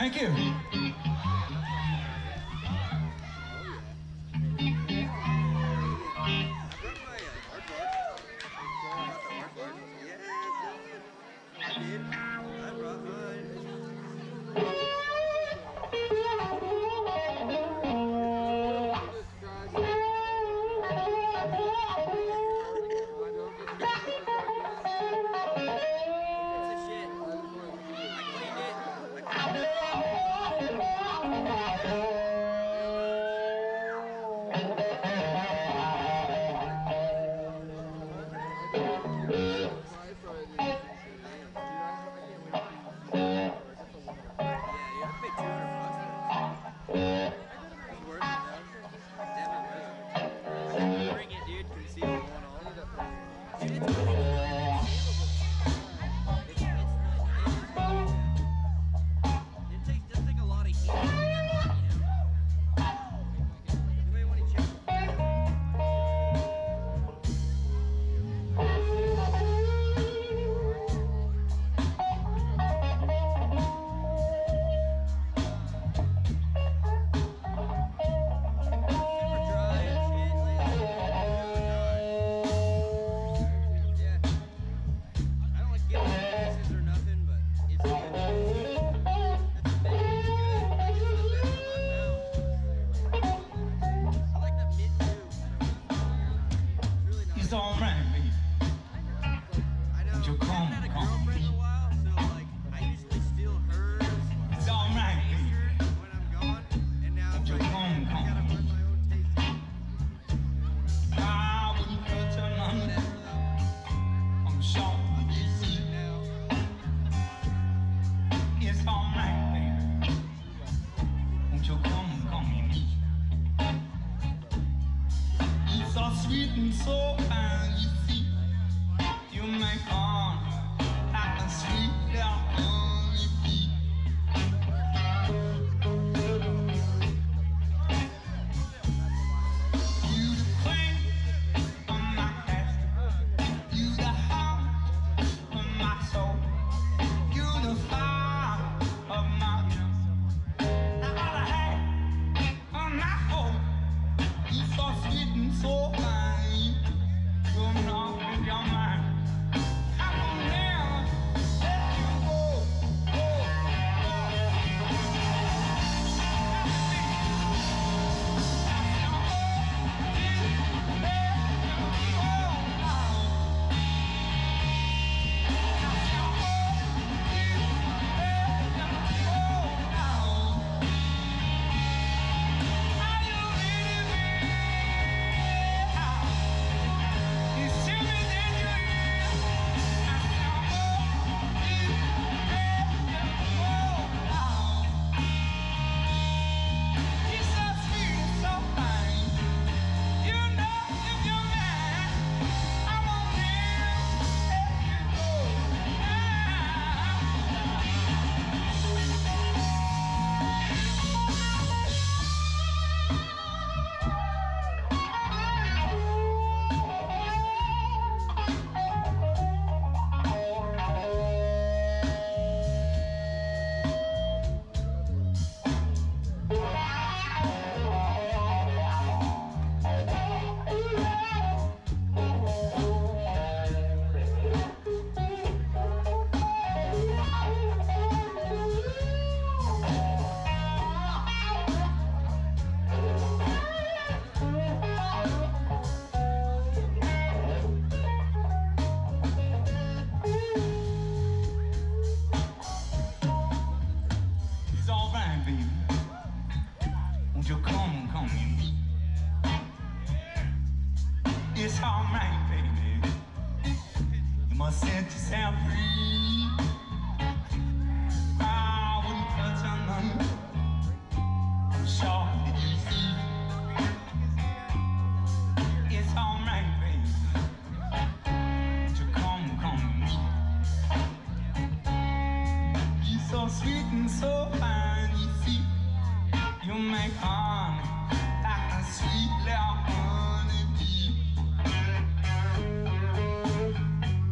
Thank you.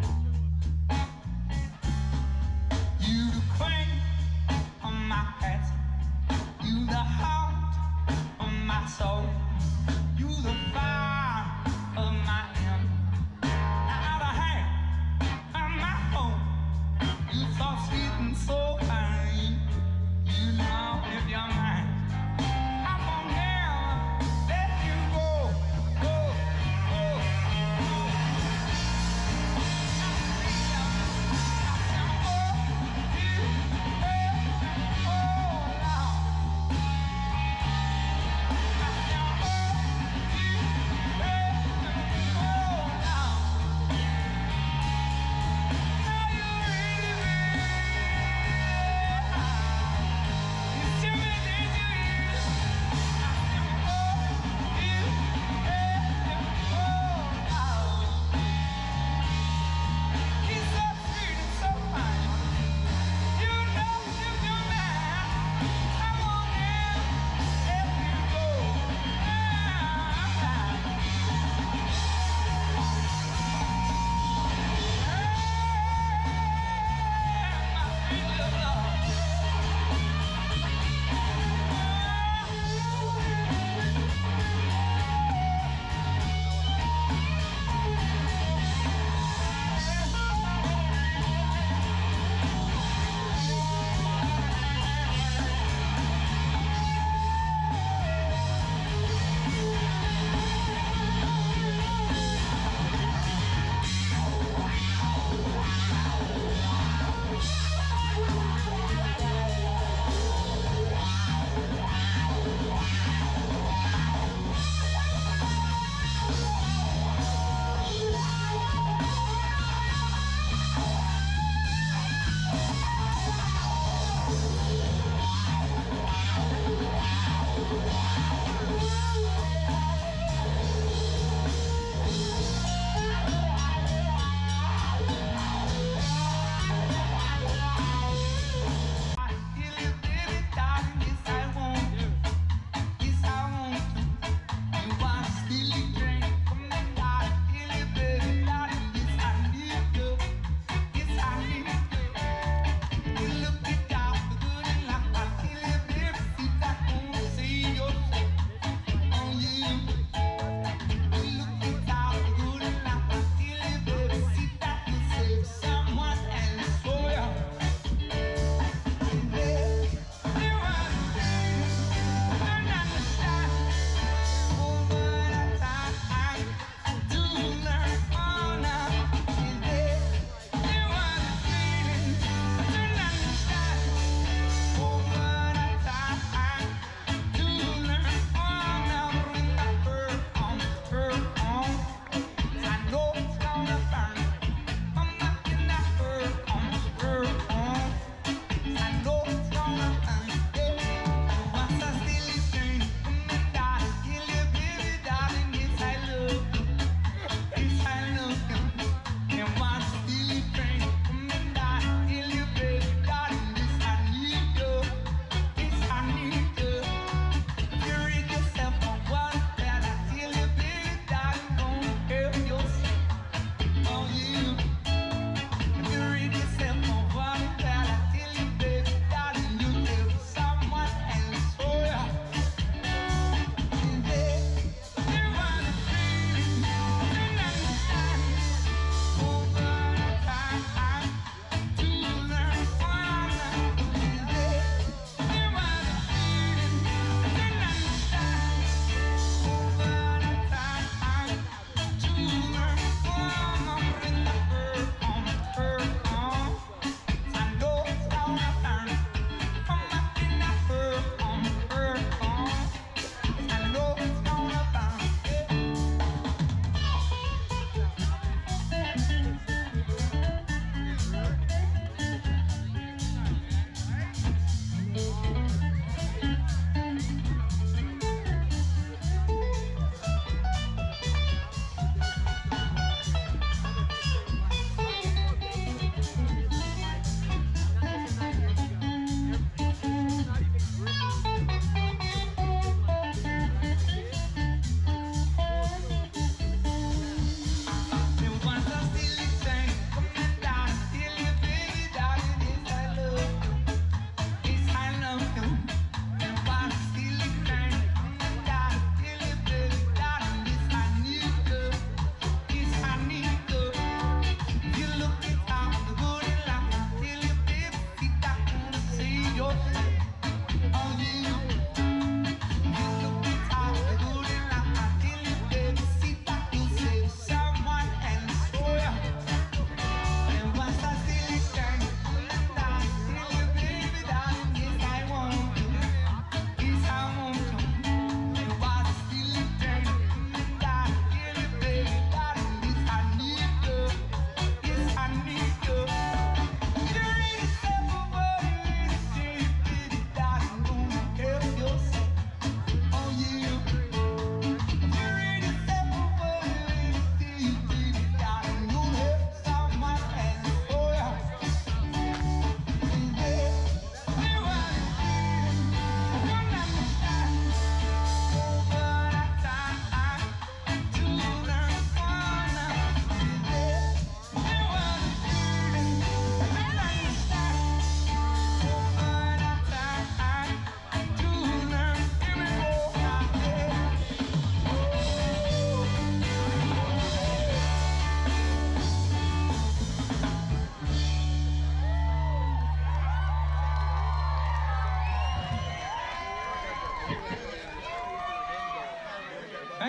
my past. You so sweet and so kind. You know if you're mine, I'm gonna never let you go, go, go, go.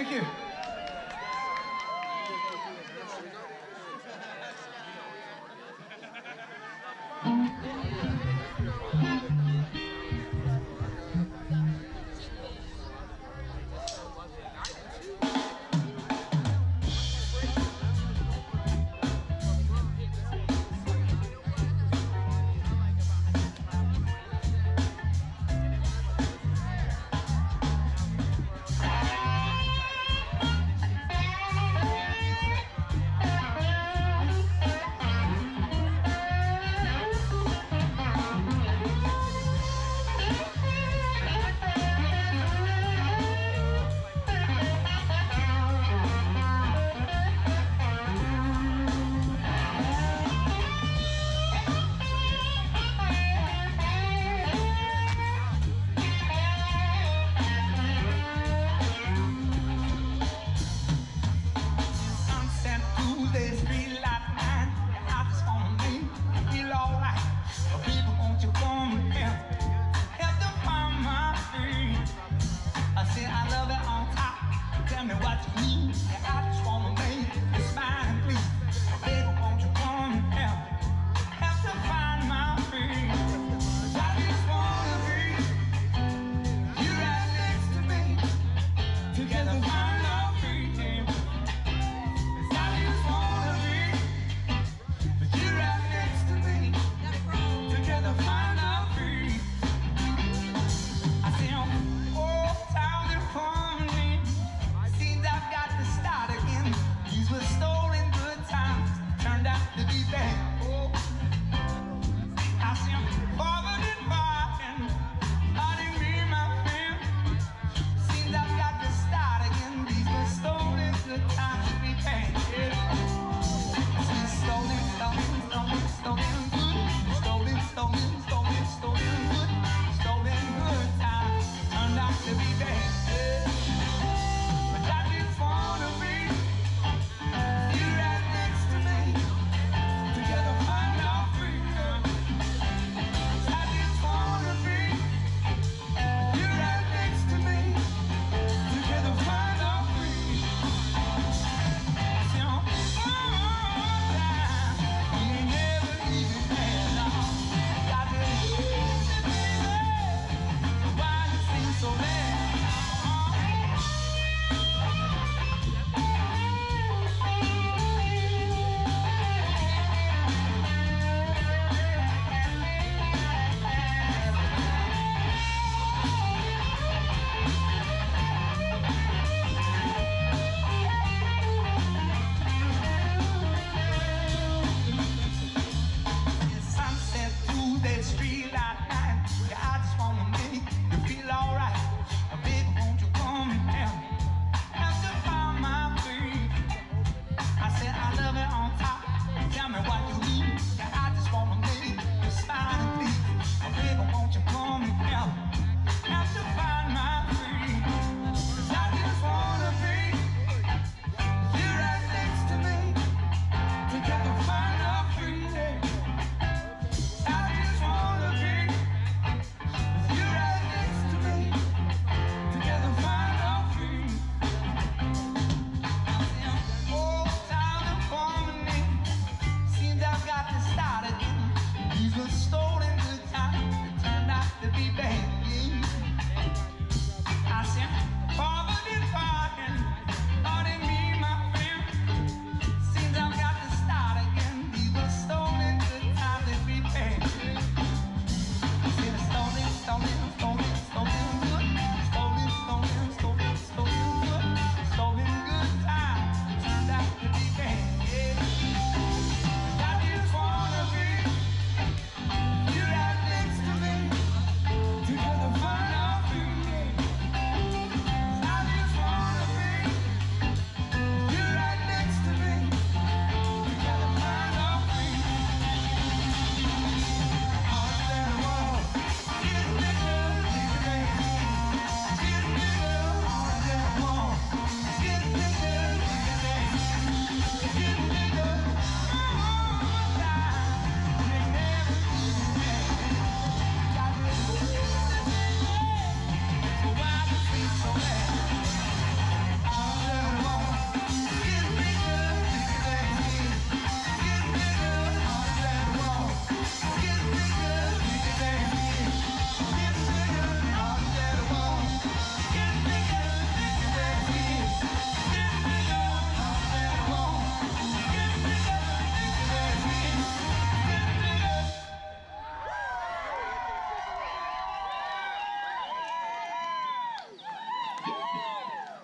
Thank you.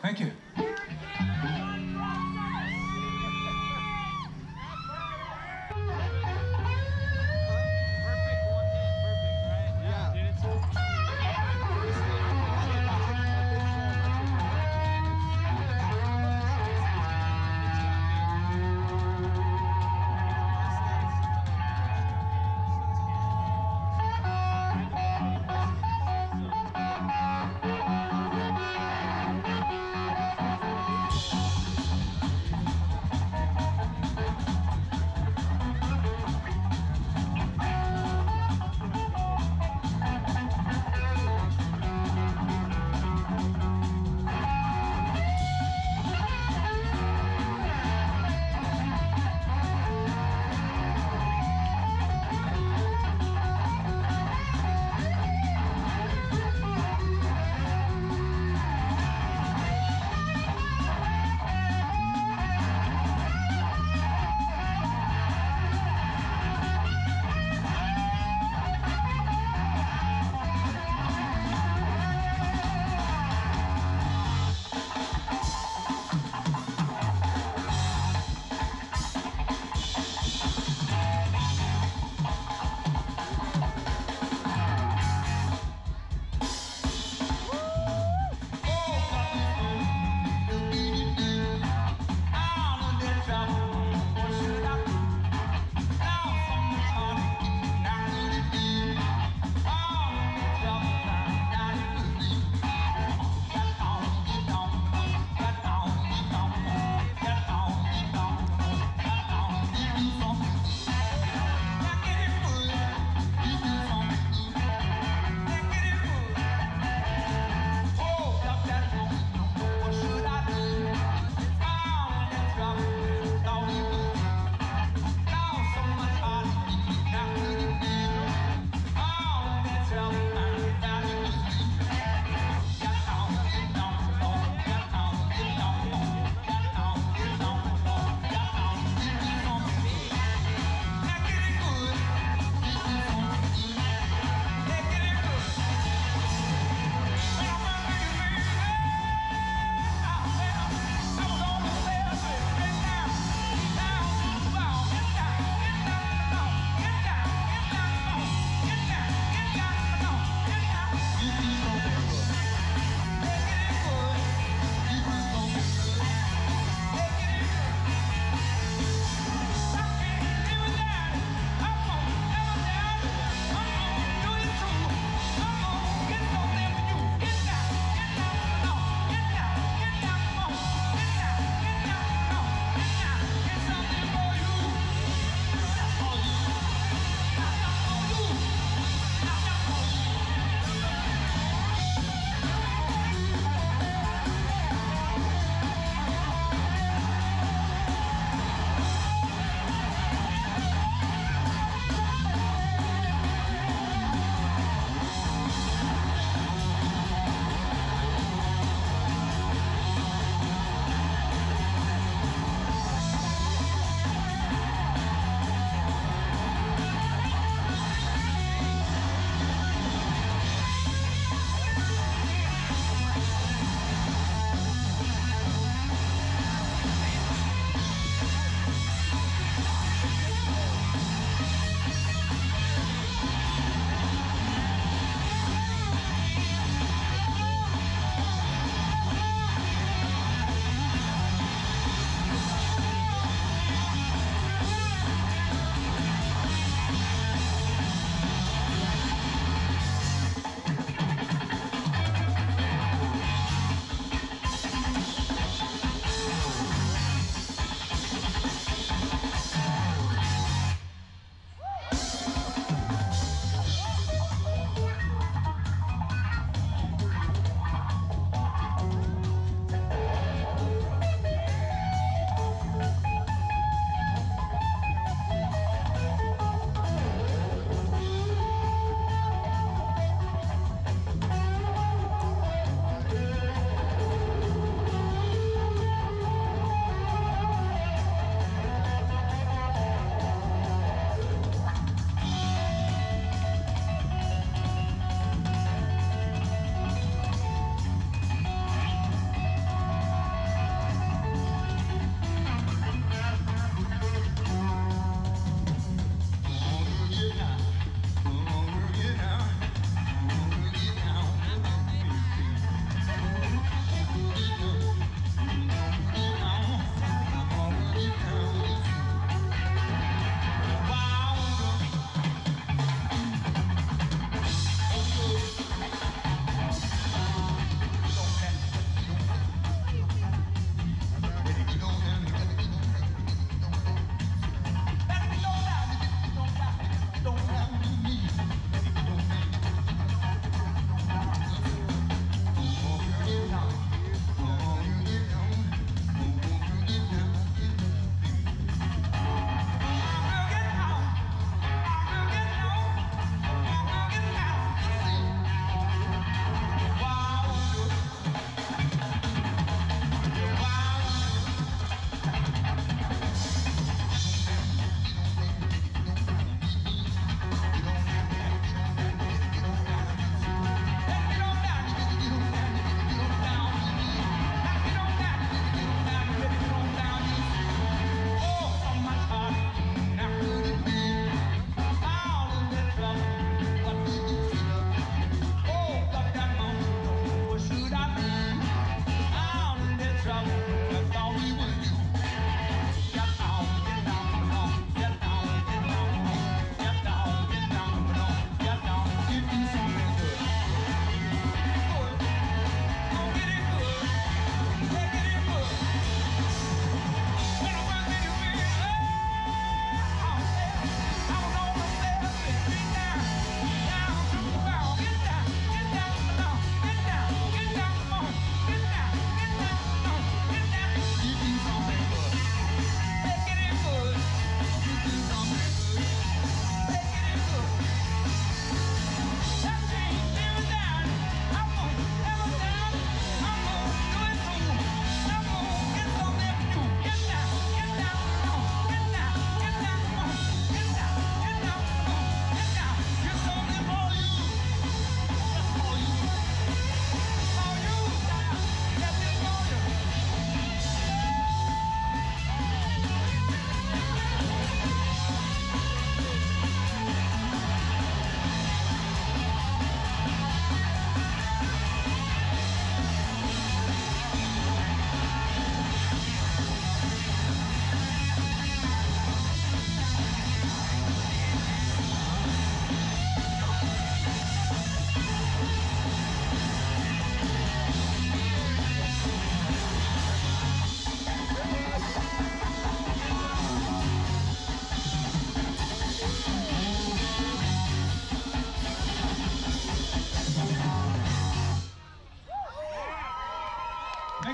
Thank you.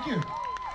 Thank you.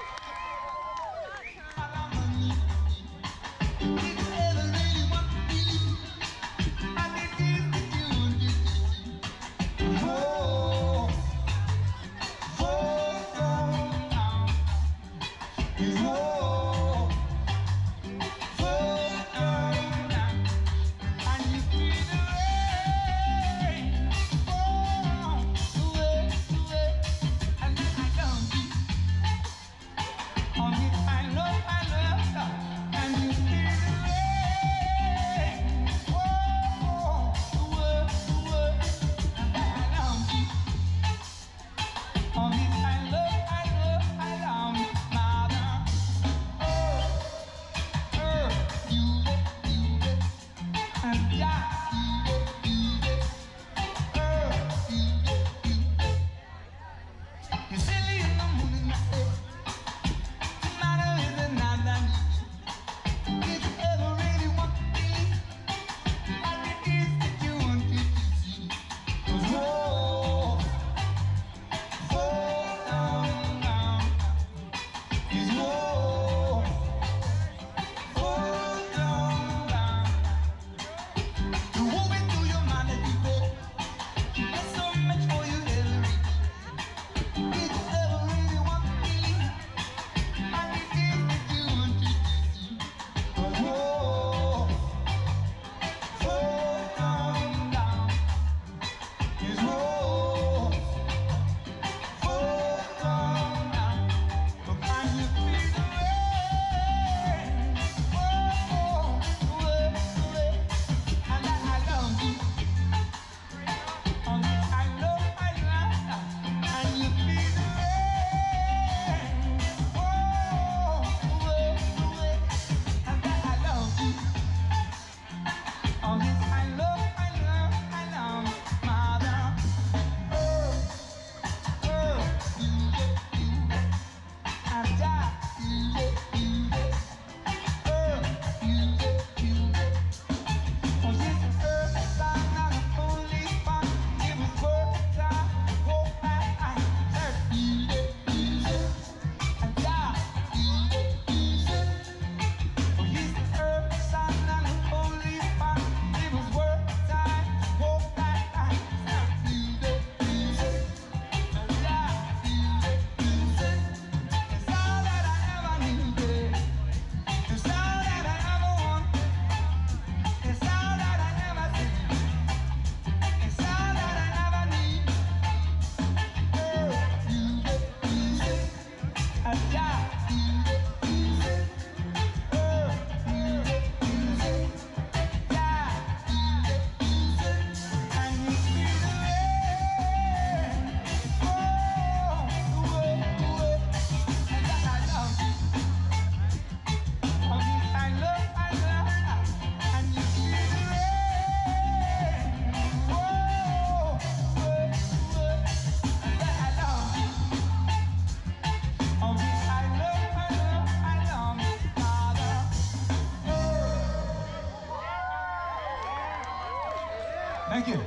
Thank you.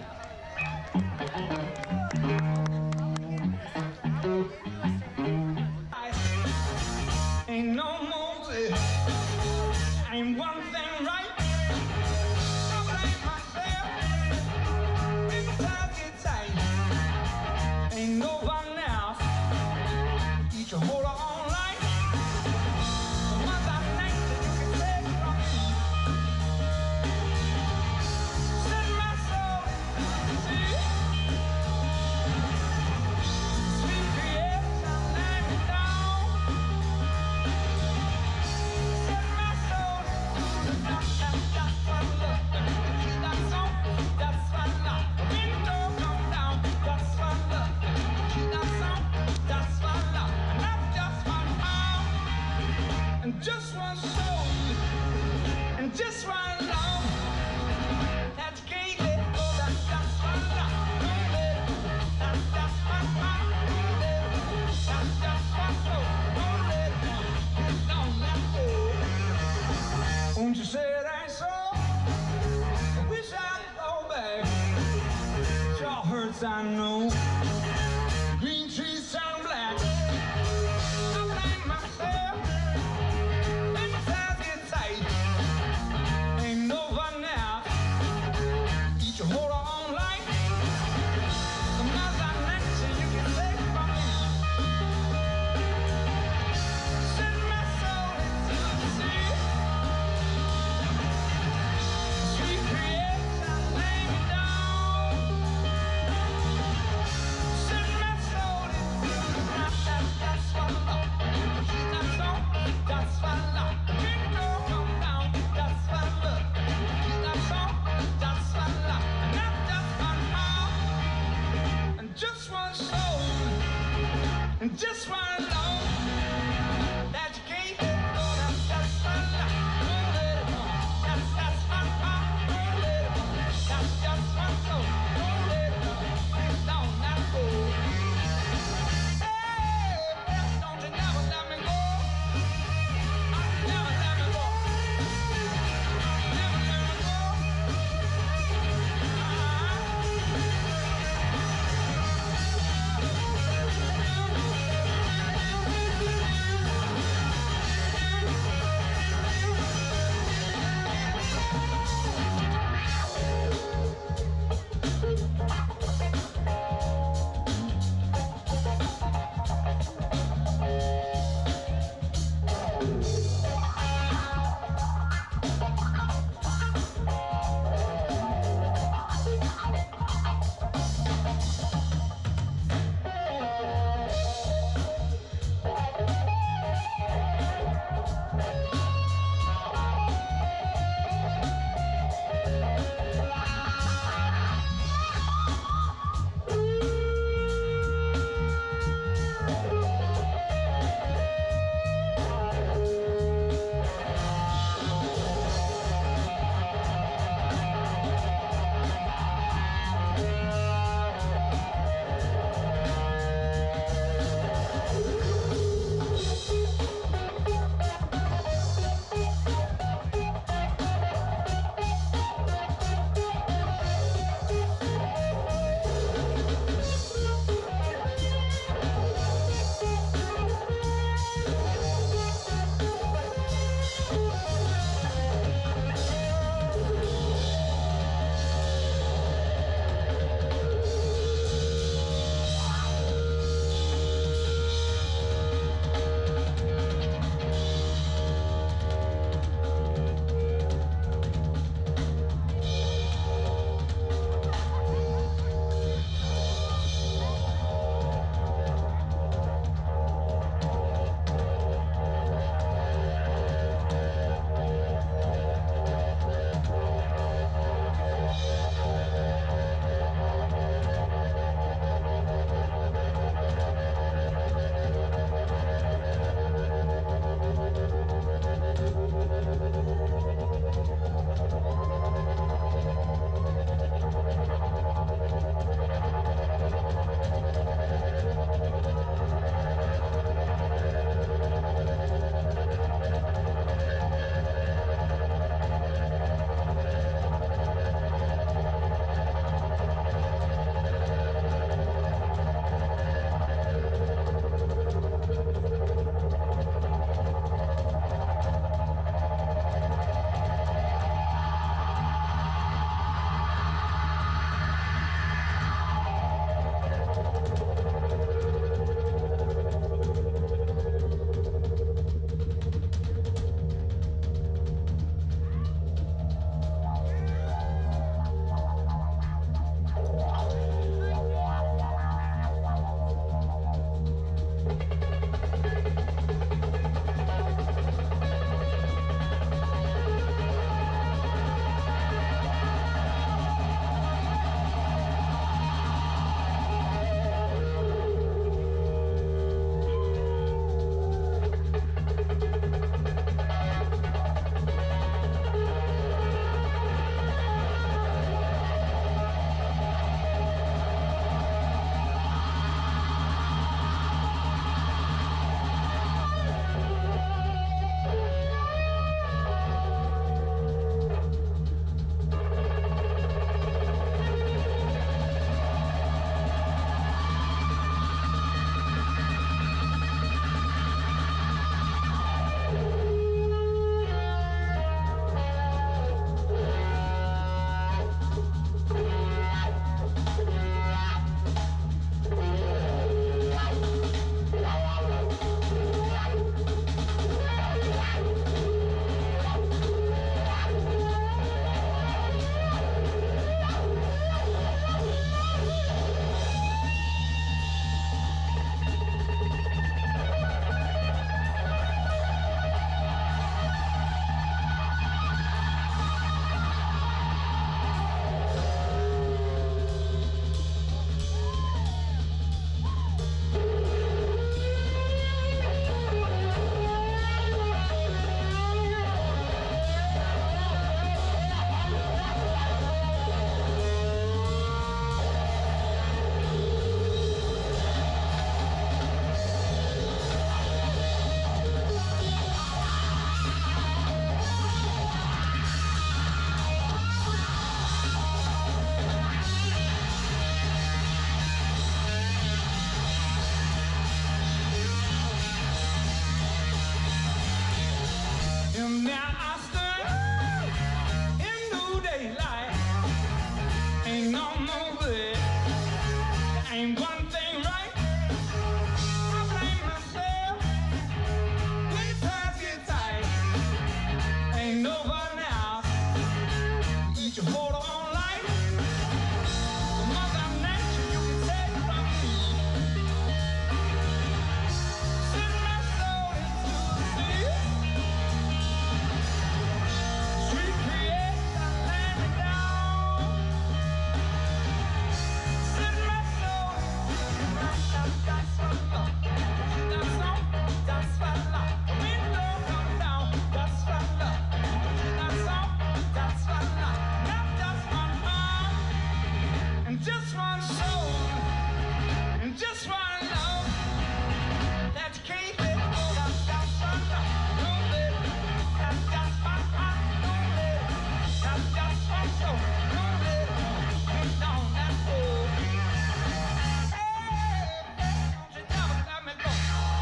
Ain't no Moses, ain't one thing right. I blame myself, if I get tight. Ain't no one else, eat your whole own life. The ones I think that you can take from me. Set my soul, see? Sweet creation, let me down. Set my soul, that's what love. That song, that's what love. Window come down, that's what love. That song, that's what love. And that's just one heart, and just one soul, and just one love. That you can't let go, that's one love. Don't let it go, that's one heart. Don't let it go, that's just one soul. Don't let it go, just don't let go. Won't you say that song? I wish I could go back. Sure hurts, I know. Green trees turn black. So hold on light. The miles I mentioned you can take from me. Send my soul into the sea. Sweet creation, lay me down. Send my soul into the ground. That's what love. Keep that song. That's what love. Big girl, come down. That's what love. Keep that song. That's what love. And not just one heart. And just one soul. And just one love. That you can't let go. That's what love. Don't let it go. That's one heart. Don't let it go. That's just one soul. Don't let it go. Please don't let go. Hey, don't you never let me go. Never let me go. Never let me go. Now I stand in new daylight. Ain't no more good. There ain't one thing right. I blame myself when the times get tight. Ain't nobody now. Eat your hold on life. The mother nature you can take from me. Send my soul into the sea. Sweet creation, land me down. Send my soul into the that's what love. That's all, that's what love. Wind blow come down, that's what love. That's all, that's what love. Not just one heart, and just one soul, and just one love. That you can't let go. That's what love. Don't let it. That's just one heart. Don't let it. That's just one soul. Don't let it. Ain't on that road. Hey, don't you never let me go.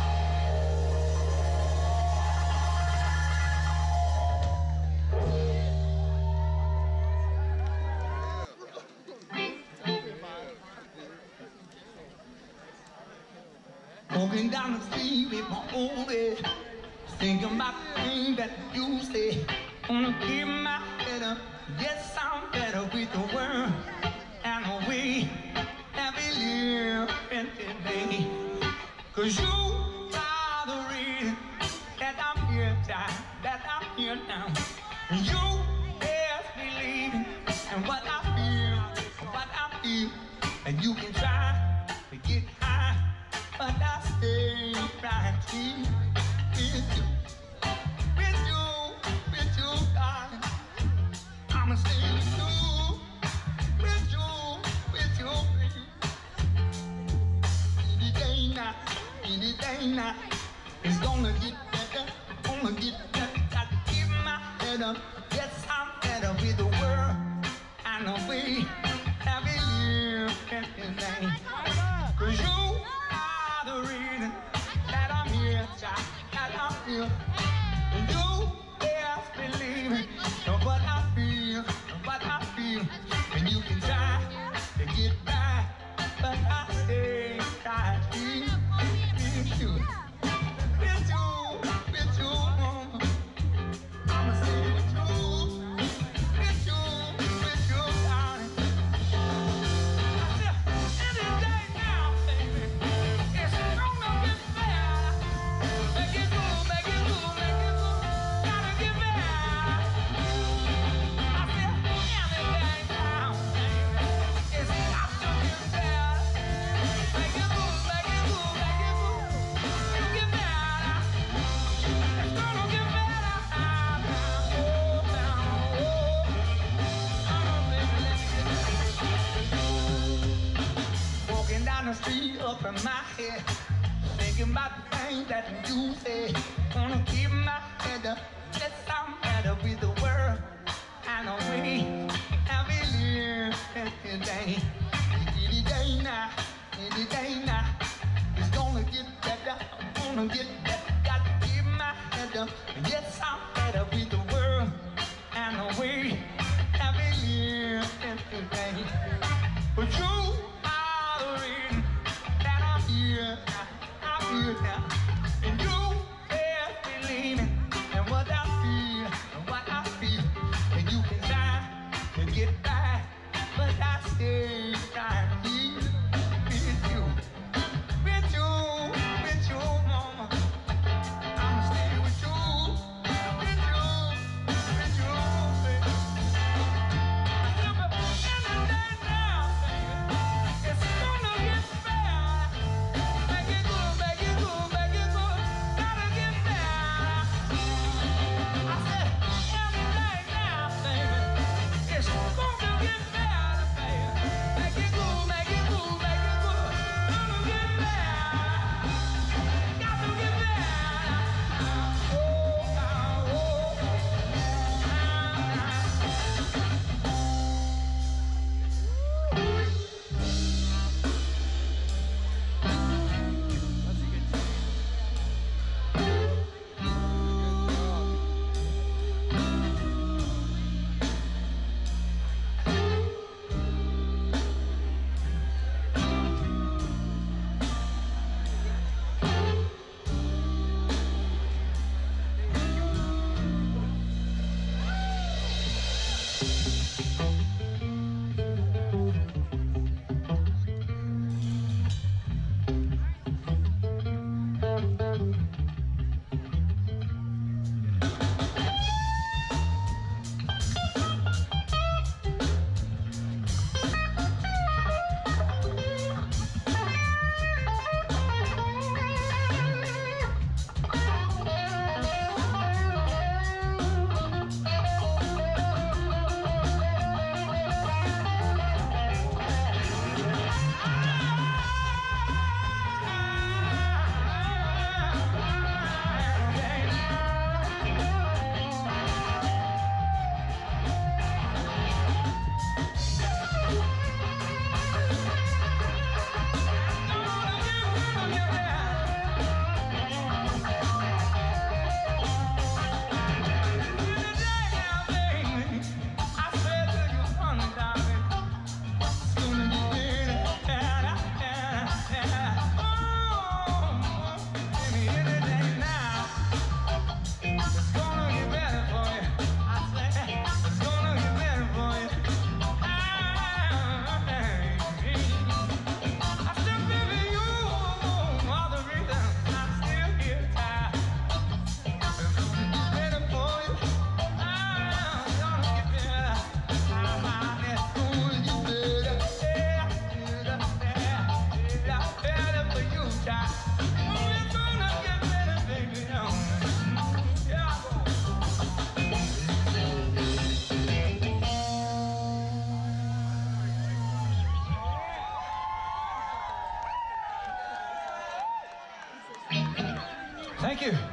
Walking down the street with my old head, thinking about the things that you say. Wanna keep my head up, yes, I'm better with the world and the way that we live in today. 'Cause you are the reason that I'm here, child, that I'm here now. And you best believe in what I feel, and you can try to get high, but I stay right here with you, darling. I'ma stay with you, baby. Any day now, it's gonna get better, Gotta keep my head up, yes, I'm better with the world and the way that we live today. 'Cause you are the reason that I'm here, child, that I'm here. And you best believe it, what I feel, and you can try to get back, but I stay right here with you, mama. I'ma stay with you, darling. Any day now, baby, it's gonna get better. Make it move, gotta get better. I said, any day now, baby, it's got to get better. Make it move, get better. It's gonna get better. Walking down the street up in my head, thinking about the things that you say. Wanna keep my head up, yes, I'm better with the world and the way that we live today. Any day now, it's gonna get better, Gotta keep my head up, yes, I'm better with the world and the way that we live today. But you are the reason that I'm here now. And you best believe it, and what I feel, and you can try to get back, but I stay right here with you, mama. Thank you.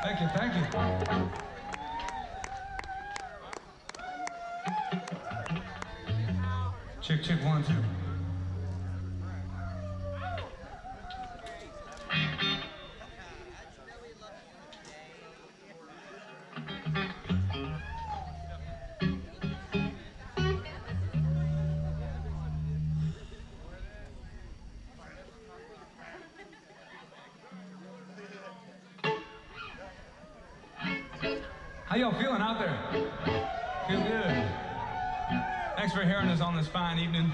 Thank you, thank you. Check, check, 1, 2. How y'all feeling out there? Feel good? Thanks for hearing us on this fine evening.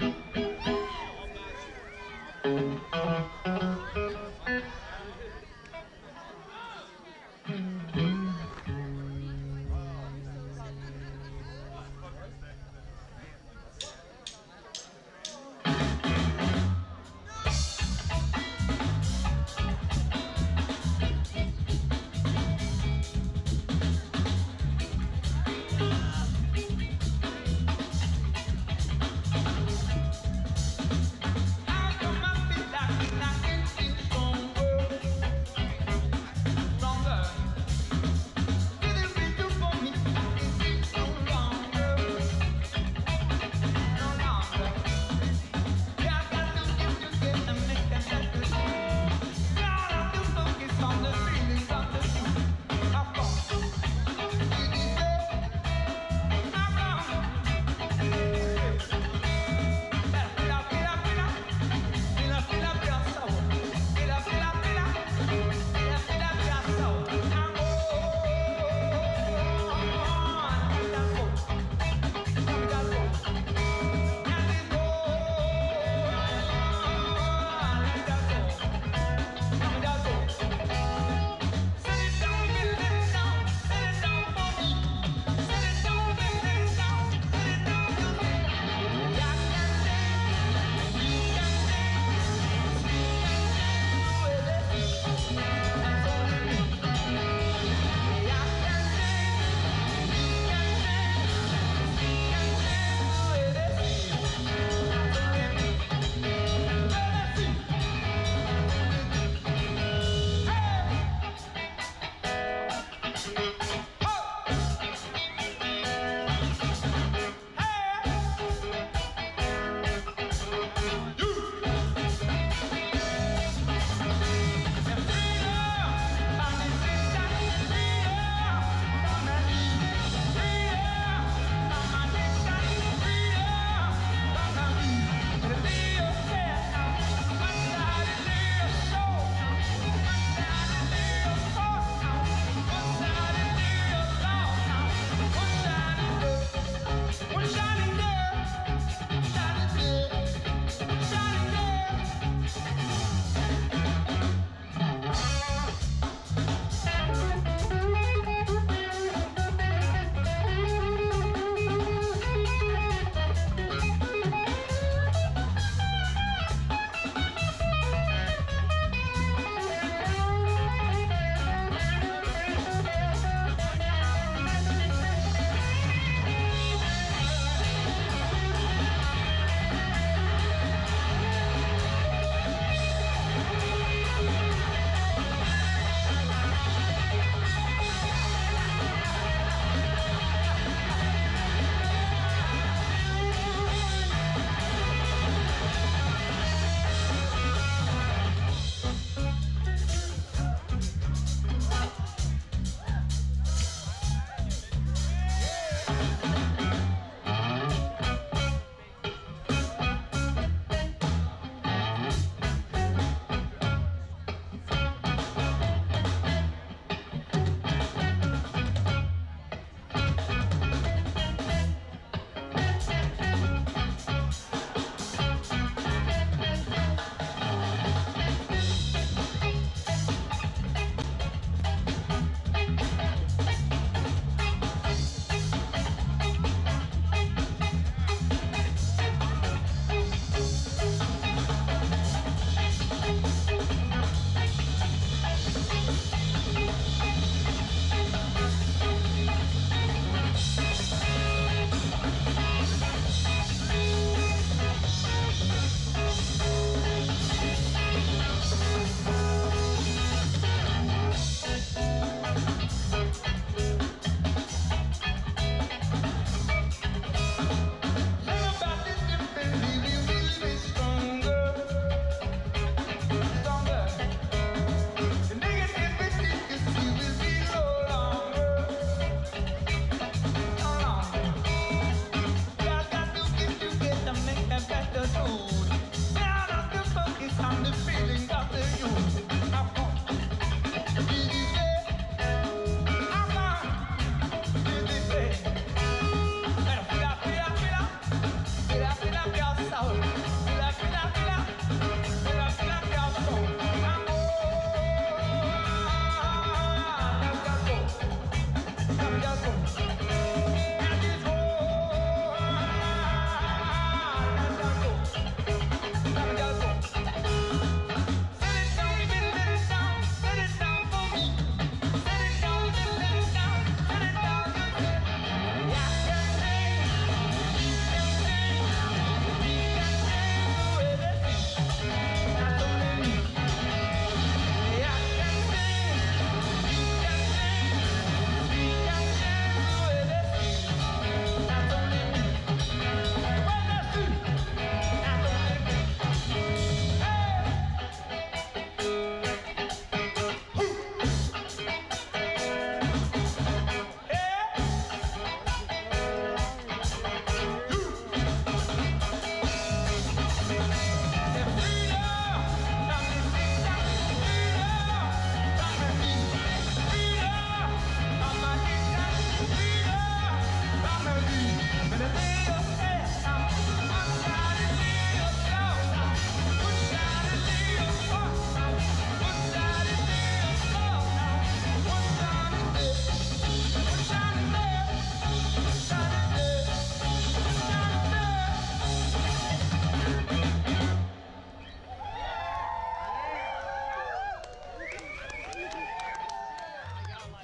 Knocking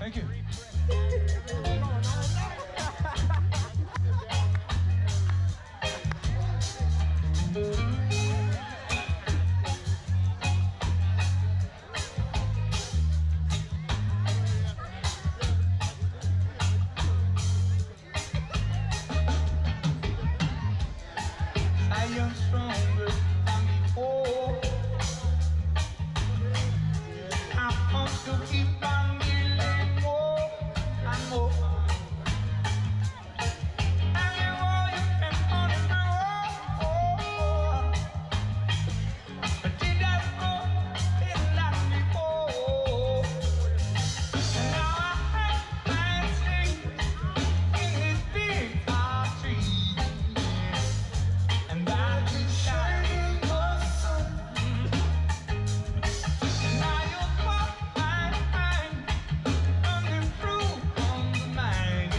Thank you. I am stronger than before. I'm going to keep on getting more and more. Everywhere you can find it, but did that go in that before? And now I sing in this big tree. And that is shining the sun. And now you'll find on the fruit on the mind.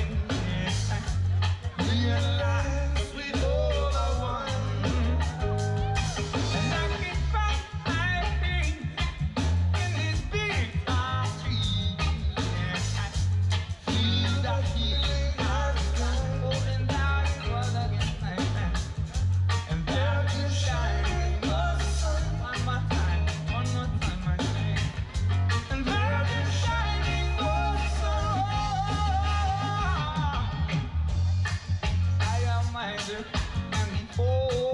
Realize with all I want. And I can find in this big tree. Feel that healing has come. Oh, and that is what I can find. And that is shining the sun. One more time, I sing. And that is shining the sun. I am wiser than before.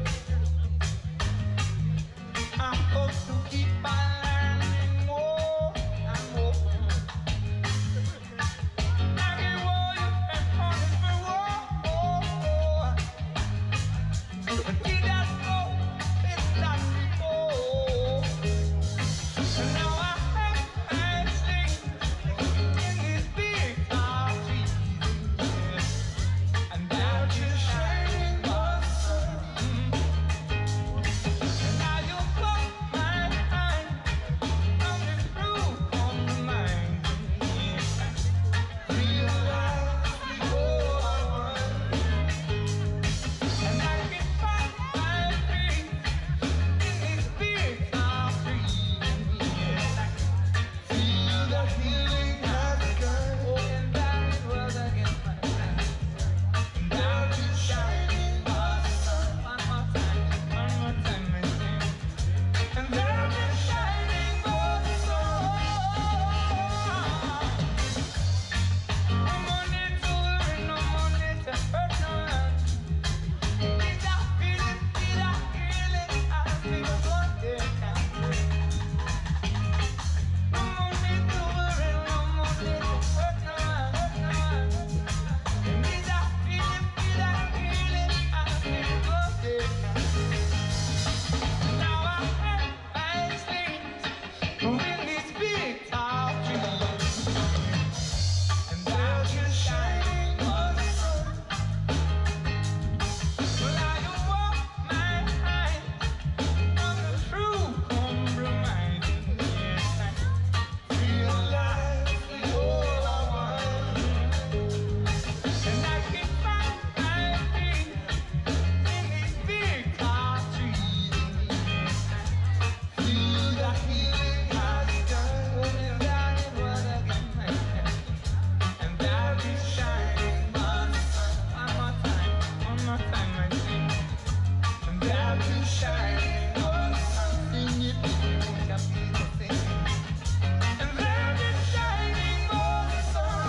I'm supposed to keep on learning more and more. Everywhere you can find it, but did that go in that before? And now I sing in this big tree. And that is shining the sun. And now you'll find on the fruit on the mind. Realize with all I want. And I can find in this big tree. Feel that healing has begun. Oh, and that is what I can find. And that is shining the sun. One more time, I sing. And that is shining the sun. No more need to worry, no more need to hurt no one. Need that feeling, need that healing, I feel what they can bring. No more need to worry, no more need to hurt no one. Need that feeling, need that healing, I feel what they can bring. Now I sleep in this big tall tree. And that is shining the sun. Well, I don't walk my eye on the truth compromising. Realize with all I want. And I can find in this big tall tree. Feel the healing has done. And that is what I can find. And that is shining the sun. One more time, I sing. And that is shining the sun. Sing it, shall be the same. And that is shining the sun.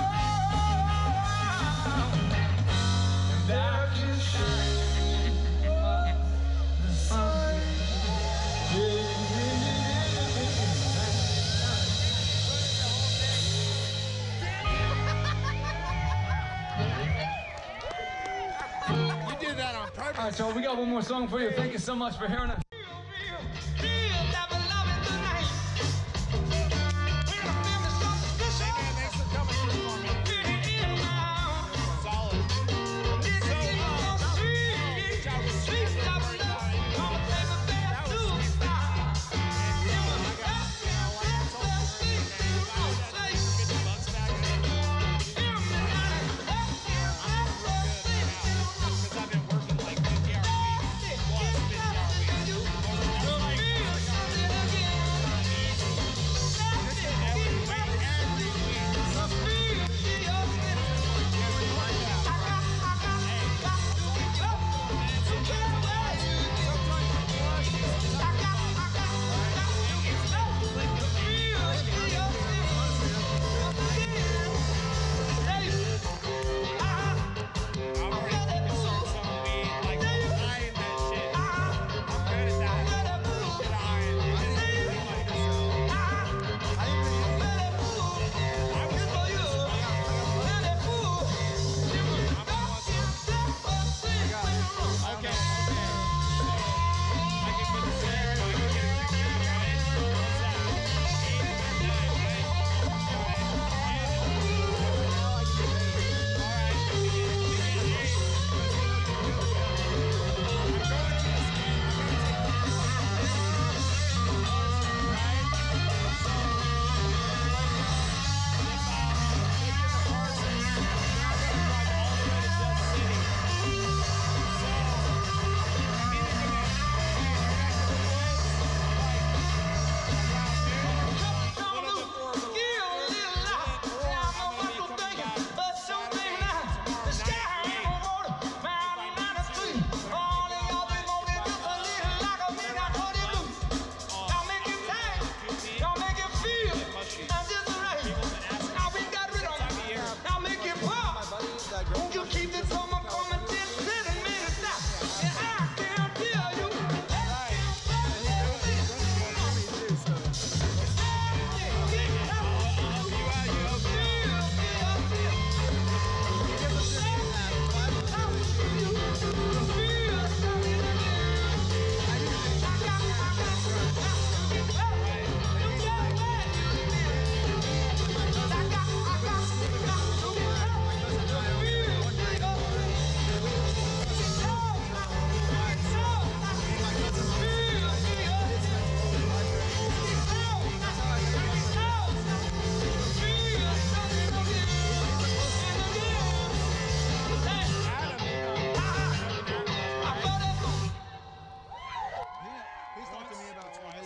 And that is shining the sun. You did that on purpose. All right, so we got one more song for you. Thank you so much for hearing us. Thanks for coming through for me. Solid. Because I've been working like 50 hours a week, plus 50 hours a week.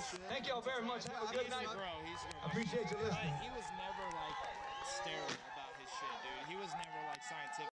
shit. Thank y'all very much. Have a good night. Bro, he's I appreciate you listening. He was never like sterile about his shit, dude. He was never like scientific.